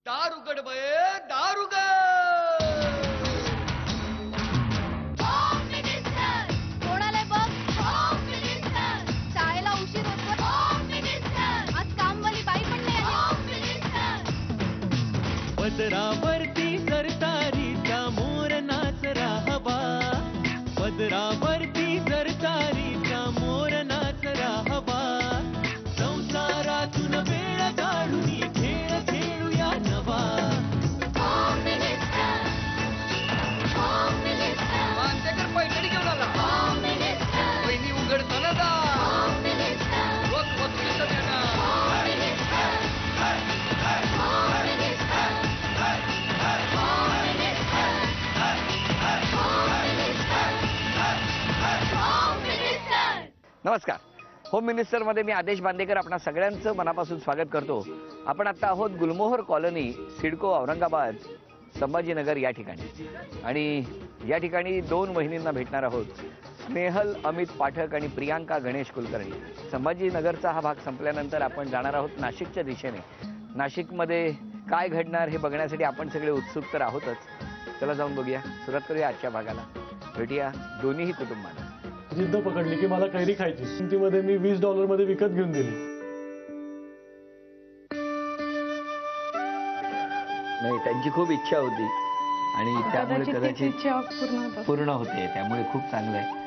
दार उघड बये, दार उघड. होम मिनिस्टर कोणाला बघ. होम मिनिस्टर शाळेला उशीर होतो. होम मिनिस्टर आज कामवाली बाई पण नाही आली. होम मिनिस्टर पदरावरती सरतारीचा मोर नाचरा हवा. पदरावरती सरतारीचा मोर नाचरा हवा. संसारातून वेळ काढून खेळ खेळूया नवा. होम मिनिस्टर होम मिनिस्टर मानतेकर पैठणी घेऊन आला. होम मिनिस्टर पहिली उघडताना दा होम मिनिस्टर रोज वस्तूचं देणार. Home minister home minister home minister home minister. नमस्कार. होम मिनिस्टरमध्ये मी आदेश बांदेकर आपणा सगळ्यांचं मनापासून स्वागत करतो. आपण आता आहोत गुलमोहर कॉलनी, सिडको, औरंगाबाद, संभाजीनगर या ठिकाणी. आणि या ठिकाणी दोन वहिनींना भेटणार आहोत, स्नेहल अमित पाठक आणि प्रियांका गणेश कुलकर्णी. संभाजीनगरचा हा भाग संपल्यानंतर आपण जाणार आहोत नाशिकच्या दिशेने. नाशिकमध्ये काय घडणार हे बघण्यासाठी आपण सगळे उत्सुक तर आहोतच. चला जाऊन बघूया. सुरुवात करूया आजच्या भागाला. भेटूया दोन्हीही कुटुंबांना. जिद्द पकडली की मला कैरी खायची. किमतीमध्ये मी $20 मध्ये विकत घेऊन दिली. नाही, त्यांची खूप इच्छा होती आणि त्यामुळे कदाचित इच्छा पूर्ण होते. त्यामुळे खूप चांगलं आहे.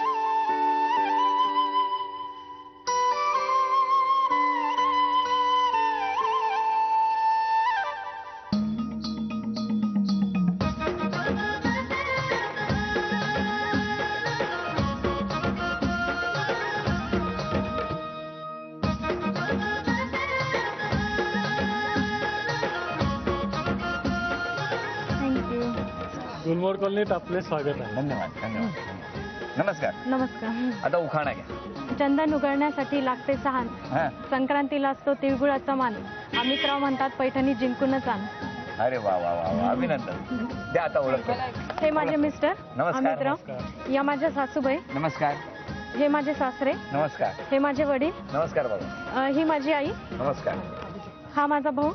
थँक्यू. गुलमोहर कॉलनीत आपले स्वागत आहे. धन्यवाद धन्यवाद. नमस्कार. नमस्कार. आता उखाणा घ्या. चंदन उघडण्यासाठी लागते सहान. हा. संक्रांतीला असतो तिळगुळाचा मान. अमितराव म्हणतात पैठणी जिंकूनच आण. अरे वा वा वा वा. अभिनंदन. द्या आता ओळख करून. हे माझे मिस्टर नमस्कार. अमितराव. या माझ्या सासूबाई. नमस्कार. हे माझे सासरे. नमस्कार. हे माझे वडील. नमस्कार बाबा. ही माझी आई. नमस्कार. हा माझा भाऊ.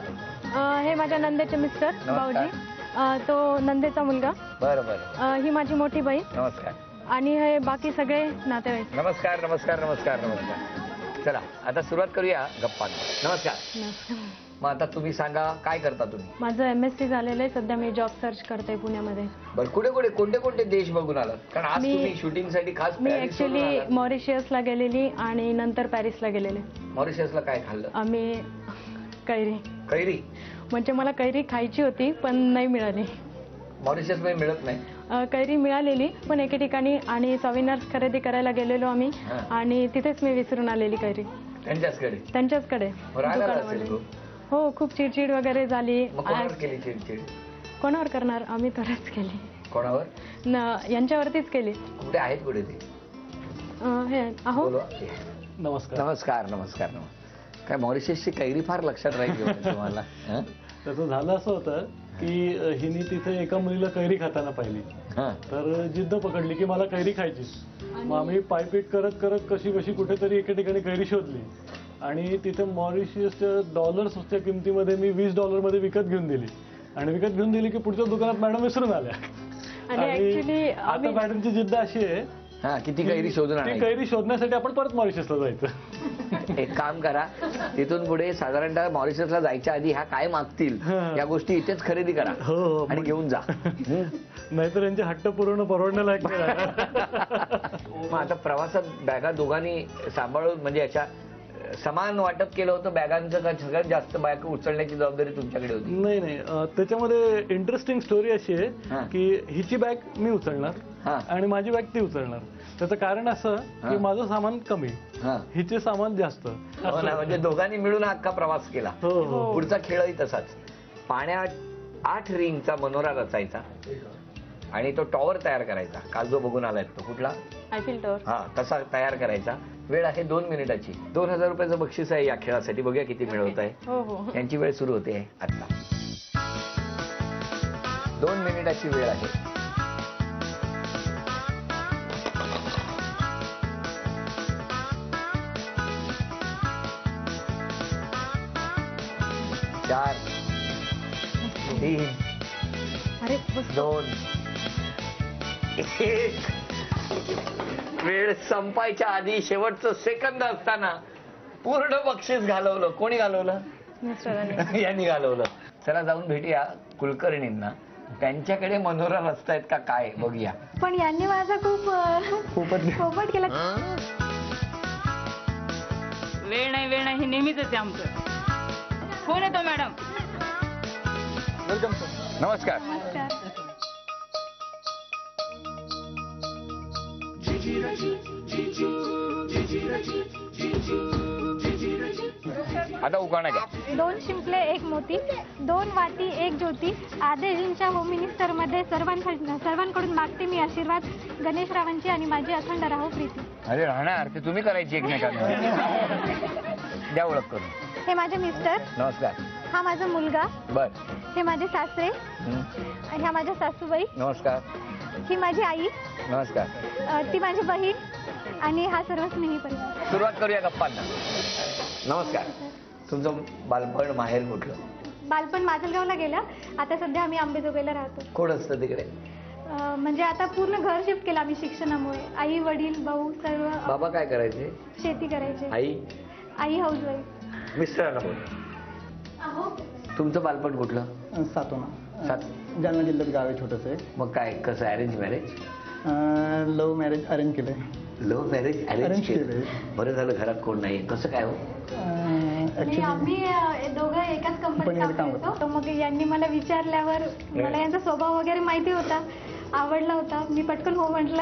बर हे माझ्या नंदेचे मिस्टर भाऊजी. तो नंदेचा मुलगा. बरं बरं. ही माझी मोठी बहीण. नमस्कार. आणि हे बाकी सगळे नातेवाईक. नमस्कार नमस्कार नमस्कार नमस्कार. चला आता सुरुवात करूया गप्पांना. नमस्कार. मग आता तुम्ही सांगा, काय करता तुम्ही? माझं MSc झालेलं आहे. सध्या मी जॉब सर्च करते पुण्यामध्ये. बरं, कुठे कुठे कोणते कोणते देश बघून आलात? कारण आज तुम्ही शूटिंगसाठी खास मी पॅरिसवरून ऍक्च्युली आलात. मॉरिशियसला गेलेली आणि नंतर पॅरिसला गेलेले. मॉरिशसला काय खाल्लं? आम्ही कैरी. कैरी? म्हणजे मला कैरी खायची होती पण नाही मिळाली. मॉरिशस मध्ये मिळत नाही. कैरी मिळालेली पण एके ठिकाणी आणि सविनर्स खरेदी करायला गेलेलो आम्ही हा. आणि तिथेच मी विसरून आलेली कैरी त्यांच्याचकडे त्यांच्याचकडे राहिला दुकानामध्ये. असेल तो. हो, खूप चिडचिड वगैरे झाली. मग कोणावर केली चिडचिड? कोणावर करणार, आम्ही तरच केली. कोणावर? यांच्यावरतीच केली. कुठे आहेत कुठे ते? हे अहो. बोलवा. नमस्कार. नमस्कार नमस्कार नमस्कार. काय मॉरिशसची कैरी फार लक्षात राहील तुम्हाला? हं? त्याचं झालं असं होतं की हिने तिथे एका मुलीला कैरी खाताना पाहिली. हं. तर जिद्द पकडली की मला कैरी खायची. मग आम्ही पायपीट करत करत कशी कशी कुठेतरी एके ठिकाणी कैरी शोधली आणि तिथे मॉरिशियसच्या $च्या किमतीमध्ये मी $20 मध्ये विकत घेऊन दिली. आणि विकत घेऊन दिली की पुढच्या दुकानात मॅडम विसरून आल्या. आणि आता मॅडमची जिद्द अशी आहे हा, किती कैरी शोधून ती आणायची. कैरी शोधण्यासाठी आपण परत मॉरिशसला जायचं. एक काम करा, तिथून पुढे साधारणतः मॉरिशसला जायच्या आधी ह्या काय मागतील या गोष्टी इथेच खरेदी करा हो. आणि घेऊन जा. नाहीतर यांचे हट्ट पुरवणं परवडण्यालायक नाही. मग आता प्रवासात बॅगा दोघांनी सांभाळून म्हणजे याच्या समान वाटप केलं होतं बॅगांचं का सगळ्यात जास्त बॅग उचलण्याची जबाबदारी तुमच्याकडे होती? नाही नाही, त्याच्यामध्ये इंटरेस्टिंग स्टोरी अशी हा. आहे की हिची बॅग मी उचलणार हा. आणि माझी बॅग ती उचलणार. त्याचं कारण असं की माझं सामान कमी, हा. हिचे सामान जास्त. हो ना, म्हणजे दोघांनी मिळून अख्खा प्रवास केला. हो हो. पुढचा खेळही तसाच. पाण्यात 8 रिंगचा मनोरा रचायचा आणि तो टॉवर तयार करायचा. काल जो बघून आलाय तो कुठला? Eiffel tower. हा, तसा तयार करायचा. वेळ आहे 2 मिनिटाची. 2000 रुपयाचं बक्षीस आहे या खेळासाठी. बघूया किती मिळवत आहे. हो हो. यांची वेळ सुरू होते आता. 2 मिनिटाची वेळ आहे. चार 3 अरे बस 2 1. वेळ संपायच्या आधी शेवटचं सेकंद असताना पूर्ण बक्षीस घालवलं. कोणी घालवलं? मिस्टरांनी. यांनी घालवलं. चला जाऊन भेटूया कुलकर्णींना. त्यांच्याकडे मनोरा रस्तायत का काय बघूया. पण यांनी माझा पोपट केला. वेळ नाही हे नेहमीच आहे आमचं. फोन येतो मॅडम. Welcome sir. नमस्कार. आता उखाणा घ्या. 2 शिंपले 1 मोती, 2 वाटी 1 ज्योती. आदेजींच्या होम मिनिस्टर मध्ये सर्वांकडून मागते मी आशीर्वाद. गणेशरावांची आणि माझी अखंड राहो प्रीती. अरे राहणार ते तुम्ही करायची एकमेकांना. द्या ओळख करून. हे माझे मिस्टर. नमस्कार. हा माझा मुलगा. बर. हे माझे सासरे. ह्या माझ्या सासूबाई. नमस्कार. ही माझी आई. नमस्कार. ती माझी बहीण आणि हा सर्व स्नेही परिवार. सुरुवात करूया गप्पांना. नमस्कार. तुमचं बालपण माहेर कुठलं? बालपण माजलगावला गेलं. आता सध्या आम्ही आंबेजोगाईला राहतो. कोण असतं तिकडे? म्हणजे आता पूर्ण घर शिफ्ट केलं आम्ही शिक्षणामुळे. आई वडील भाऊ सर्व बाबा काय करायचे? शेती करायचे. आई हाऊसवाईफ. मिस्टरांना बोल. तुमचं बालपण कुठलं? सातोना. सात. जालना जिल्ह्यात गाव आहे छोटंसं आहे. मग काय कसं arrange marriage? Love marriage arrange केलंय. लव्ह मॅरेज अरेंज Arrange केलं? केलंय. बरं झालं घरात कोण नाही. कसं काय हो? आणि आम्ही दोघं एकाच कंपनीत कंपनीमध्ये काम काम करतो. मग यांनी मला विचारल्यावर मला यांचा स्वभाव वगैरे माहिती होता, आवडला होता. मी पटकन हो म्हटलं.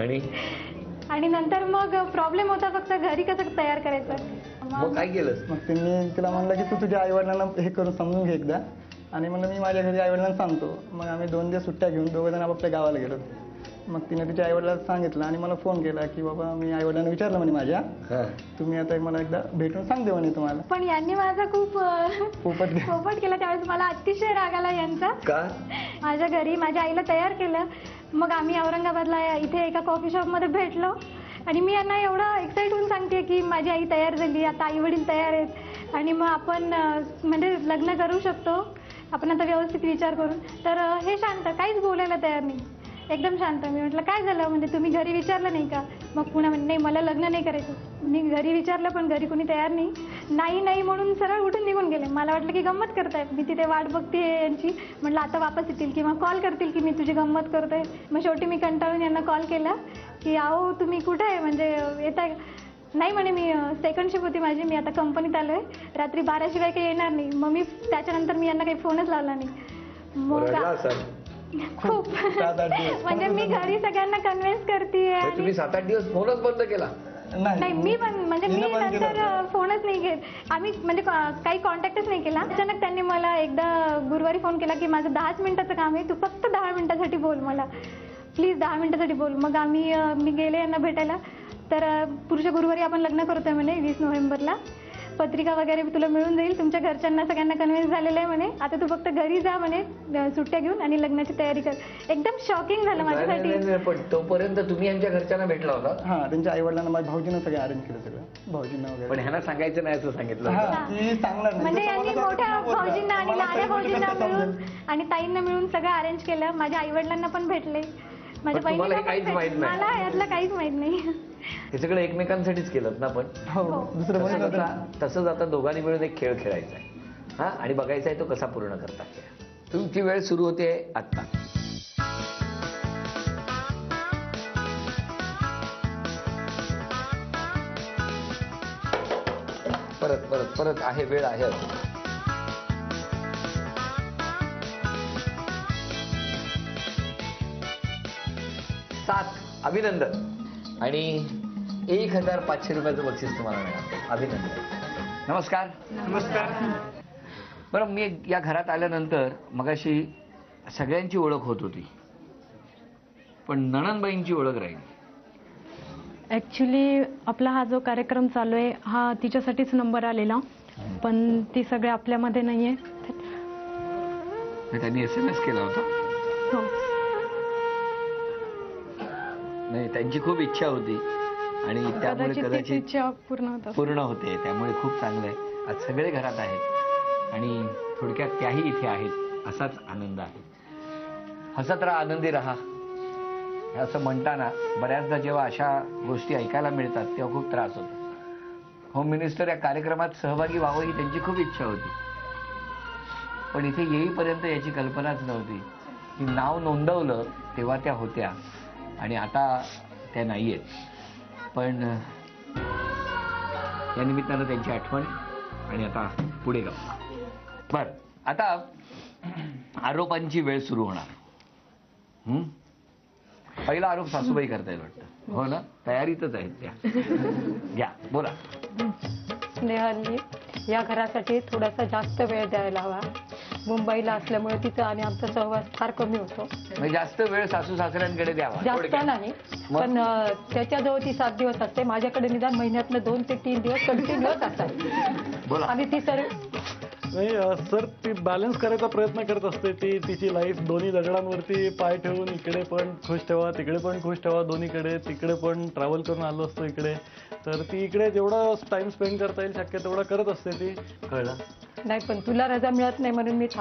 आणि नंतर मग प्रॉब्लेम होता फक्त घरी कसं तयार करायचं. मग काय केलं? मग त्यांनी तिला म्हणलं की तू तुझ्या आईवडिलांना हे करून समजून घे एकदा. आणि म्हणलं मी माझ्या घरी आईवडिलांना सांगतो. मग आम्ही 2 दिवस सुट्ट्या घेऊन 2 जण आपापल्या गावाला गेलो. मग तिने तिच्या आईवडिलांना सांगितलं आणि मला फोन केला की बाबा मी आईवडिलांना विचारलं म्हणे माझ्या, तुम्ही आता मला एकदा भेटून सांगते म्हणे तुम्हाला. पण यांनी माझा खूप पोपट केला. त्यावेळेस मला अतिशय राग आला यांचा. का? माझ्या घरी माझ्या आईला तयार केलं. मग आम्ही औरंगाबादला इथे एका कॉफी शॉपमध्ये भेटलो. आणि मी यांना एवढं एक्साइट होऊन सांगते की माझी आई तयार झाली, आता आई वडील तयार आहेत आणि मग आपण म्हणजे लग्न करू शकतो आपण आता व्यवस्थित विचार करून. तर हे शांत, काहीच बोलायला तयार नाही, एकदम शांत. मी म्हटलं काय झालं, म्हणजे तुम्ही घरी विचारलं नाही का? मग पुन्हा म्हणजे नाही मला लग्न नाही करायचं. मी घरी विचारलं पण घरी कोणी तयार नाही म्हणून सरळ उठून निघून गेले. मला वाटलं की गंमत करतायत, मी तिथे वाट बघते यांची. म्हटलं आता वापस येतील किंवा कॉल करतील की मी तुझी गंमत करतोय. मग शेवटी मी कंटाळून यांना कॉल केला की अहो तुम्ही कुठे आहे, म्हणजे येत आहे? नाही म्हणे मी सेकंड शिफ्ट होती माझी, मी आता कंपनीत आलोय, रात्री 12 शिवाय काही येणार नाही. मग मी त्याच्यानंतर मी यांना काही फोनच लावला नाही. मग खूप म्हणजे मी घरी सगळ्यांना कन्व्हिन्स करते. तुम्ही 7-8 दिवस फोनच बंद केला? नाही मी पण म्हणजे मी नंतर फोनच नाही घेत. आम्ही म्हणजे काही कॉन्टॅक्टच नाही केला. अचानक त्यांनी मला एकदा गुरुवारी फोन केला की माझं 10 मिनिटाचं काम आहे, तू फक्त 10 मिनिटासाठी बोल मला, प्लीज 10 मिनिटासाठी बोल. मग मी गेले यांना भेटायला. तर पुढच्या गुरुवारी आपण लग्न करतोय म्हणे 20 नोव्हेंबरला. पत्रिका वगैरे तुला मिळून जाईल, तुमच्या घरच्यांना सगळ्यांना कन्व्हिन्स झालेलं आहे म्हणे. आता तू फक्त घरी जा म्हणे, सुट्ट्या घेऊन आणि लग्नाची तयारी कर. एकदम शॉकिंग झालं माझ्यासाठी. पण तोपर्यंत तुम्ही यांच्या घरच्यांना भेटला होता? हा, त्यांच्या आईवडिलांना माझ्या भाऊजीनं सगळं अरेंज केलं, सगळं भाऊजींना वगैरे. पण ह्यांना सांगायचं नाही असं सांगितलं? म्हणजे यांनी मोठ्या भाऊजींना आणि लहान्या भाऊजींना मिळून आणि ताईंना मिळून सगळं अरेंज केलं. माझ्या आईवडिलांना पण भेटले, माझ्या बहिणीला पण भेटले. मला यातलं काहीच माहित नाही. हे सगळं एकमेकांसाठीच केलं ना? पण तसंच आता दोघांनी मिळून एक खेळ खेळायचा आहे हा, आणि बघायचा आहे तो कसा पूर्ण करता. तुमची वेळ सुरू होते आत्ता. परत परत परत आहे, वेळ आहे. 7 अभिनंदन. आणि 1500 रुपयाचं बक्षीस तुम्हाला मिळालं. अभिनंदन. नमस्कार. नमस्कार. बरं, मी या घरात आल्यानंतर मगाशी सगळ्यांची ओळख होत होती, पण नणंदबाईंची ओळख राहिली. ऍक्च्युली आपला हा जो कार्यक्रम चालू आहे हा तिच्यासाठीच नंबर आलेला, पण ती सगळे आपल्यामध्ये नाहीये. त्यांनी SMS केला होता. हो. नाही, त्यांची खूप इच्छा होती आणि त्यामुळे कदाचित इच्छा पूर्ण होते. त्यामुळे खूप चांगलं आहे. आज सगळे घरात आहेत आणि थोडक्यात त्याही इथे आहेत असाच आनंद आहे. हसत राहा, आनंदी राहा असं म्हणताना बऱ्याचदा जेव्हा अशा गोष्टी ऐकायला मिळतात तेव्हा खूप त्रास होतो. होम मिनिस्टर या कार्यक्रमात सहभागी व्हावं ही त्यांची खूप इच्छा होती, पण इथे येईपर्यंत याची कल्पनाच नव्हती की नाव नोंदवलं तेव्हा त्या होत्या आणि आता त्या नाहीयेत. पण या निमित्तानं त्यांची आठवण आणि आता पुढे गप्पा. बर, आता आरोपांची वेळ सुरू होणार. पहिला आरोप सासूबाई करता येईल वाटतं, हो ना? तयारीतच आहेत त्या. घ्या, बोला. स्नेहांनी या घरासाठी थोडासा जास्त वेळ द्यायला हवा. मुंबईला असल्यामुळे तिथं आणि आमचा सहवास फार कमी होतो. म्हणजे जास्त वेळ सासू सासऱ्यांकडे द्यावा. जास्त नाही, पण त्याच्याजवळ ती 7 दिवस असते, माझ्याकडे निदान महिन्यातनं 2 ते 3 दिवस कंटिन्युअस असतात. बोला. आणि ती नाही सर, ती बॅलन्स करायचा प्रयत्न करत असते. ती तिची लाईफ दोन्ही दगडांवरती पाय ठेवून इकडे पण खुश ठेवा, तिकडे पण खुश ठेवा, दोन्हीकडे. तिकडे पण ट्रॅव्हल करून आलो असतो इकडे, तर ती इकडे जेवढा टाइम स्पेंड करता येईल शक्य तेवढा करत असते ती. कळलं? नाही, पण तुला रजा मिळत नाही म्हणून मी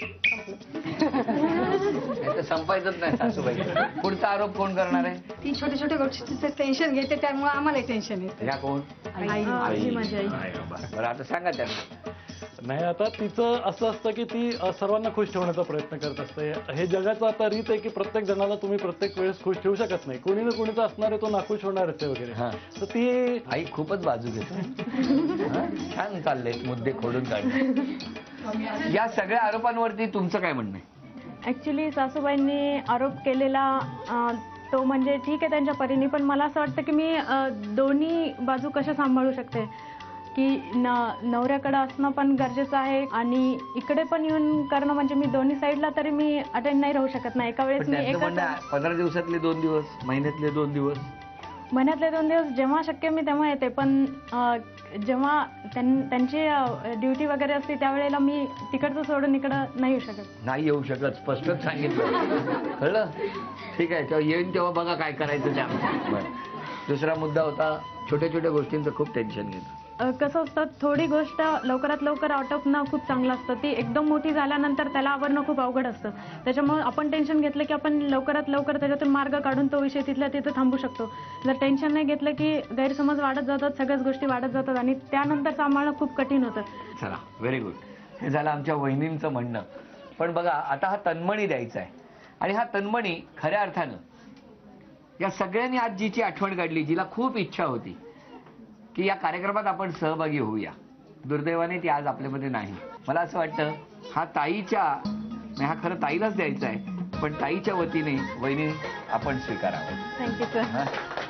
संपायचंच नाही सासूबाई. पुढचा आरोप कोण करणार आहे? ती छोट्या छोट्या गोष्टीचं टेन्शन घेते, त्यामुळे आम्हाला टेन्शन येते. या कोण? आई, माझी आई. बरं, आता सांगा त्यांना. नाही, आता तिचं असं असतं की ती सर्वांना खुश ठेवण्याचा प्रयत्न करत असते. हे जगाचं आता रीत आहे की प्रत्येक जणाला तुम्ही प्रत्येक वेळेस खुश ठेवू शकत नाही. कोणी ना कोणीचा असणार आहे, तो नाखुश होणारच आहे वगैरे. तर ती आई खूपच बाजू घेते. छान चाललंय मुद्दे खोडून काढले. या सगळ्या आरोपांवरती तुमचं काय म्हणणं आहे? ऍक्च्युली सासूबाईंनी आरोप केलेला तो म्हणजे ठीक आहे त्यांच्या परीने, पण मला असं वाटतं की मी दोन्ही बाजू कशा सांभाळू शकते, की नवऱ्याकडे असणं पण गरजेचं आहे आणि इकडे पण येऊन करणं. म्हणजे मी दोन्ही साईडला तरी मी अटेंड नाही राहू शकत नाही एका वेळेस. मी 15 दिवसातले 2 दिवस, महिन्यातले 2 दिवस, महिन्यातले 2 दिवस जेव्हा शक्य मी तेव्हा येते. पण जेव्हा त्यांची ड्युटी वगैरे असते त्यावेळेला मी तिकडचं सोडून इकडं नाही येऊ शकत. नाही येऊ शकत, स्पष्टच सांगितलं. कळलं? ठीक आहे, तेव्हा येईन तेव्हा बघा काय करायचं ते आमचं. दुसरा मुद्दा होता, छोट्या छोट्या गोष्टींचं खूप टेन्शन घेतं. कसं असतं, थोडी गोष्ट लवकरात लवकर आटोपणं खूप चांगलं असतं. ती एकदम मोठी झाल्यानंतर त्याला आवरणं खूप अवघड असतं. त्याच्यामुळे आपण टेन्शन घेतलं की आपण लवकरात लवकर त्याच्यातून मार्ग काढून तो विषय तिथल्या तिथं थांबू शकतो. जर टेन्शन नाही घेतलं की गैरसमज वाढत जातात, सगळ्याच गोष्टी वाढत जातात आणि त्यानंतर सांभाळणं खूप कठीण होतं. चला, व्हेरी गुड. हे झालं आमच्या वहिनींचं म्हणणं. पण बघा, आता हा तन्मणी द्यायचा आहे आणि हा तन्मणी खऱ्या अर्थानं या सगळ्यांनी आज जिची आठवण काढली, जिला खूप इच्छा होती की या कार्यक्रमात आपण सहभागी होऊया, दुर्दैवाने ती आज आपल्यामध्ये नाही. मला असं वाटतं हा ताईच्या, हा खरं ताईलाच द्यायचा आहे, पण ताईच्या वतीने वहिनी आपण स्वीकारावं. Thank you sir.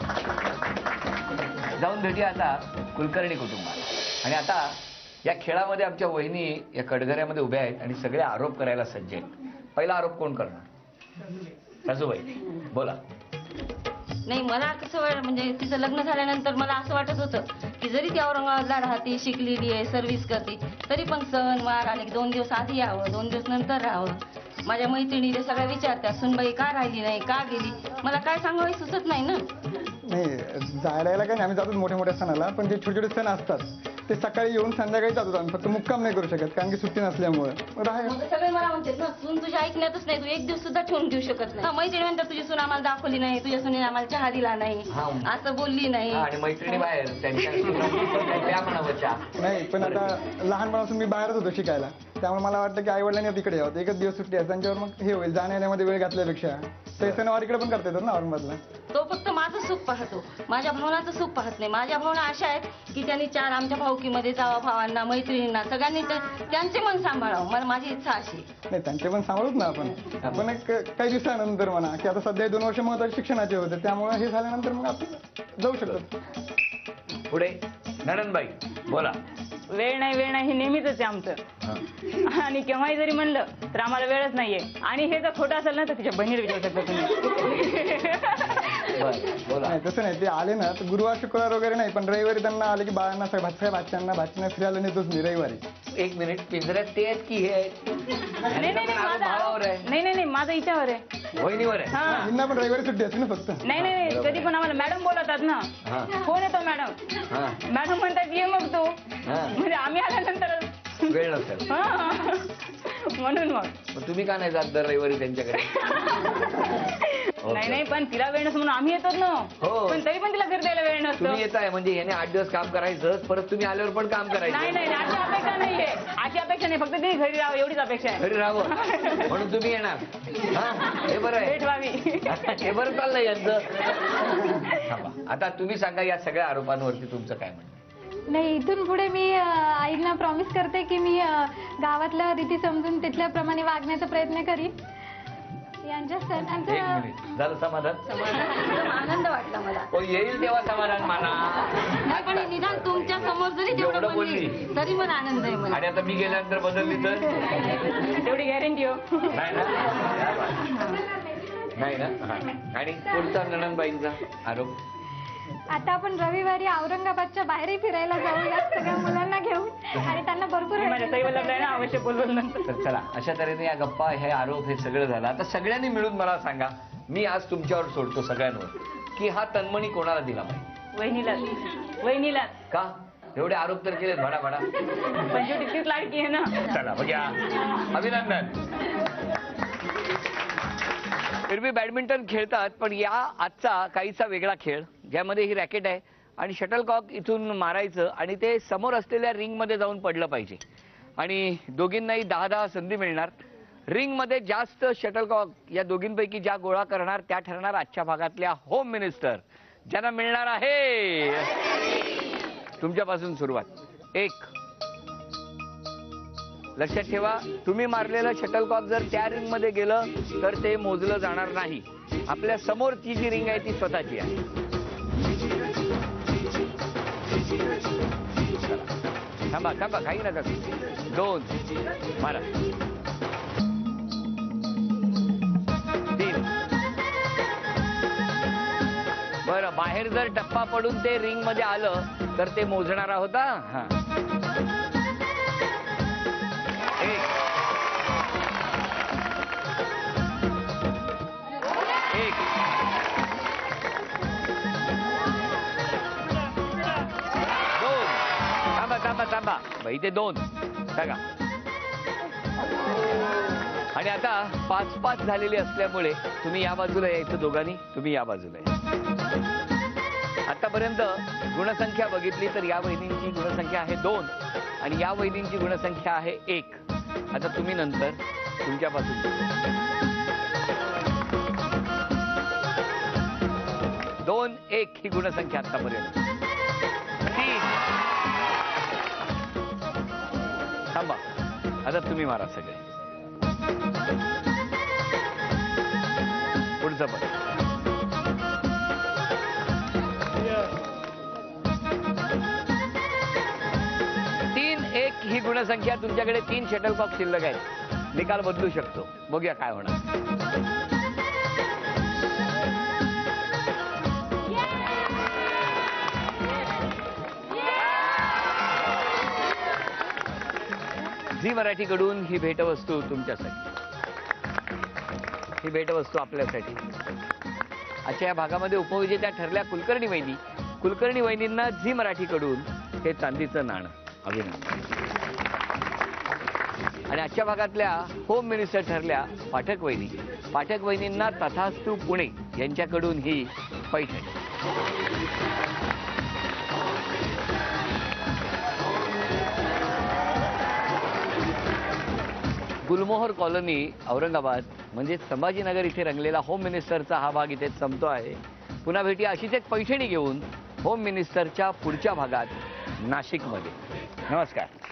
जाऊन भेटूया आता कुलकर्णी कुटुंबात. आणि आता या खेळामध्ये आमच्या वहिनी या कडघऱ्यामध्ये उभ्या आहेत आणि सगळे आरोप करायला सज्ज आहेत. पहिला आरोप कोण करणार? सासूबाई, बोला. नाही, मला कसं म्हणजे तिचं लग्न झाल्यानंतर मला असं वाटत होतं की जरी ती औरंगाबादला राहते, शिकलेली आहे, सर्व्हिस करते, तरी पण सण वार आले की 2 दिवस आधी यावं, 2 दिवस नंतर राहावं. माझ्या मैत्रिणी ते सगळ्या विचारतात, सुनबाई का राहिली नाही, का गेली. मला काय सांगावं सुचत नाही ना. नाही, जायला काय नाही, आम्ही जातो मोठ्या मोठ्या सणाला, पण जे छोटे छोटे सण असतात ते सकाळी येऊन संध्याकाळी जातो आम्ही. फक्त मुक्काम नाही करू शकत कारण की सुट्टी नसल्यामुळे. मग सगळे मला म्हणतात ना, सून तुझ्या ऐकण्यातच नाही, तू 1 दिवस सुद्धा ठेवून घेऊ शकत नाही. मैत्रिणी म्हणतात तुझी सून आम्हाला दाखवली नाही, तुझ्या सुनीने आम्हाला चहा दिला नाही, असं बोलली नाही. आणि मैत्रिणी बाहेर नाही, पण आता लहानपणापासून मी बाहेरच होतो शिकायला, त्यामुळे मला वाटतं की आई वडिलांनी तिकडे यावं. 1 दिवस सुट्टी आहे, त्यांच्यावर मग हे होईल, जाण्या येण्यामध्ये वेळ घातल्यापेक्षा ते सणवार इकडे पण करता येतात ना औरंगाबादला. तो फक्त माझं सुख पाहतो, माझ्या भावनाचं सुख पाहत नाही. माझ्या भावना अशा आहेत की त्यांनी 4 आमच्या भाऊकीमध्ये जावा, भावांना, मैत्रिणींना, सगळ्यांनी त्यांचे मन सांभाळावं. मला माझी इच्छा अशी. नाही, त्यांचे पण सांभाळूच ना आपण एक काही दिवसानंतर म्हणा की आता सध्या 2 वर्ष महत्वाचे शिक्षणाचे होते, त्यामुळे हे झाल्यानंतर मग आपण जाऊ शकतो. पुढे नणंदबाई, बोला. वेळ नाही हे नेहमीच आहे आमचं. आणि केव्हाही जरी म्हणलं तर आम्हाला वेळच नाहीये. आणि हे जर खोटं असेल ना तर तिच्या बहिणीला विचारू शकता तुम्ही. नाही, तसं नाही, ते आले ना तर गुरुवार शुक्रवार वगैरे नाही, पण रविवारी त्यांना आले की बाळांना, भाच्यांना फिरायला नेतोच मी रविवारी. 1 मिनिट, पिंजऱ्यात ते आहेत की हे? नाही, माझं हिच्यावर आहे, वहिनीवर आहे. हिंना पण रविवारी सुट्टी असते ना फक्त. नाही, कधी पण आम्हाला मॅडम बोलवतात ना, फोन येतो मॅडम म्हणतात ये मग तू, म्हणजे आम्ही आल्यानंतर वेळ नसेल. म्हणून मग तुम्ही का नाही जात दर रविवारी त्यांच्याकडे? नाही पण तिला वेळ नसतो म्हणून आम्ही येतो ना. हो. पण तरी पण तिला घरी द्यायला वेळ नसतो. तुम्ही येताय म्हणजे याने 8 दिवस काम करायचं, परत तुम्ही आल्यावर पण काम करायचं. नाही अशी अपेक्षा नाहीये. अशी अपेक्षा नाही, फक्त ती घरी राहावं एवढीच अपेक्षा आहे. घरी राहावं म्हणून तुम्ही येणार. हा हे बरं आहे. भेट व्हावी. हे बरं चाललंय यांचं. आता तुम्ही सांगा या सगळ्या आरोपांवरती तुमचं काय म्हणणं? नाही, इथून पुढे मी आईंना प्रॉमिस करते की मी गावातल्या रीती समजून तिथल्याप्रमाणे वागण्याचा प्रयत्न करीन. यांच्या एक सणांचं मिनिट झालं समाधान? एकदम आनंद वाटला मला. येईल तेव्हा समाधान माना. नाही पण निदान तुमच्या समोर जरी तेवढं एवढं बोलली तरी मला आनंद आहे मला. आणि आता मी गेल्यानंतर बदलली तर तेवढी गॅरंटी हो. नाही ना? नाही ना? हा. आणि पुढचा नणंदबाईंचा आरोप? आता आपण रविवारी औरंगाबादच्या बाहेरही फिरायला जाऊया सगळ्या मुलांना घेऊन आणि त्यांना भरपूर माझ्या सईवर लागलाय ना, अवश्य बोलवलं नंतर. तर चला अशा तऱ्हेने या गप्पा हे आरोप हे सगळं झालं. आता सगळ्यांनी मिळून मला सांगा, मी आज तुमच्यावर सोडतो सगळ्यांवर, की हा तन्मणी कोणाला दिला पाहिजे? वहिनीला. का एवढे आरोप तर केलेत भडा भडा? पण शेवटी तीच लाडकी आहे ना. चला बघा, अभिनंदन. एरवी बॅडमिंटन खेळतात, पण या आजचा काहीसा वेगळा खेळ, ज्यामध्ये ही रॅकेट आहे आणि शटलकॉक इथून मारायचं आणि ते समोर असलेल्या रिंगमध्ये जाऊन पडलं पाहिजे. आणि दोघींनाही 10-10 संधी मिळणार. रिंगमध्ये जास्त शटलकॉक या दोघींपैकी ज्या गोळा करणार त्या ठरणार आजच्या भागातल्या होम मिनिस्टर, ज्यांना मिळणार आहे. तुमच्यापासून सुरुवात. 1. लक्षात ठेवा, तुम्ही मारलेलं शटलकॉक जर त्या रिंगमध्ये गेलं तर ते मोजलं जाणार नाही. आपल्या समोरची जी रिंग आहे ती स्वतःची आहे. थांबा काही नका. 2 मारा. 3. बरं, बाहेर जर टप्पा पडून ते रिंग मध्ये आलं तर ते मोजणारा होता. हा. 1. थांबा इथे 2 बघा. आणि आता 5-5 झालेली असल्यामुळे तुम्ही या बाजूला यायचं दोघांनी, तुम्ही या बाजूला या. आतापर्यंत गुणसंख्या बघितली तर या वहिनींची गुणसंख्या आहे 2 आणि या वहिनींची गुणसंख्या आहे 1. आता तुम्ही नंतर तुमच्यापासून 2-1 ही गुणसंख्या आतापर्यंत. 3. थांबा, आता तुम्ही मारा सगळे. पुढचं पण. 3-1 ही गुणसंख्या. तुमच्याकडे 3 शटलकॉक शिल्लक आहेत. निकाल बदलू शकतो. बघूया काय होणार. झी मराठीकडून ही भेटवस्तू तुमच्यासाठी. ही भेटवस्तू आपल्यासाठी. आजच्या या भागामध्ये उपविजेत्या ठरल्या कुलकर्णी वहिनींना झी मराठीकडून हे चांदीचं नाणं. अभिनंदन. आणि आजच्या भागातल्या होम मिनिस्टर ठरल्या पाठक वहिनींना तथास्तू पुणे यांच्याकडून ही पैठणी. गुलमोहर कॉलनी औरंगाबाद म्हणजे संभाजीनगर इथे रंगलेला होम मिनिस्टरचा हा भाग इथे संपतो आहे. पुन्हा भेटूया अशीच एक पैठणी घेऊन होम मिनिस्टरच्या पुढच्या भागात नाशिकमध्ये. नमस्कार.